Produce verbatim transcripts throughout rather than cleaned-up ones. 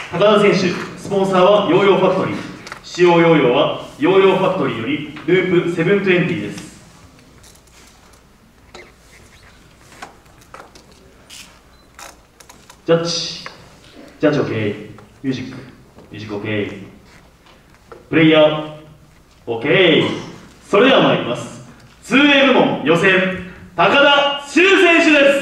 高田選手、スポンサーはヨーヨーファクトリー。使用ヨーヨーはヨーヨーファクトリーよりループセブントゥエンティです。ジャッジ、ジャッジ OK、ミュージック、ミュージック OK、プレイヤー OK。それでは参ります。ツーエー 部門予選、高田修選手です。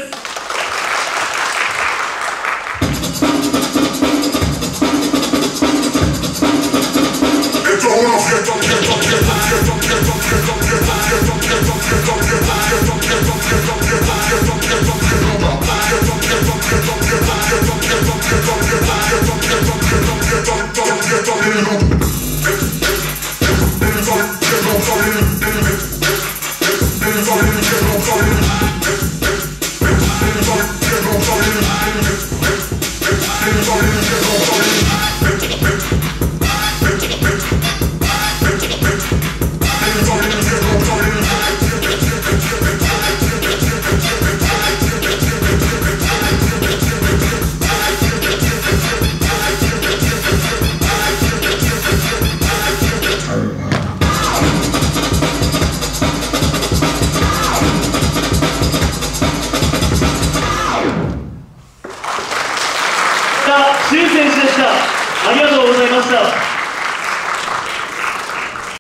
修選手でした。ありがとうございました。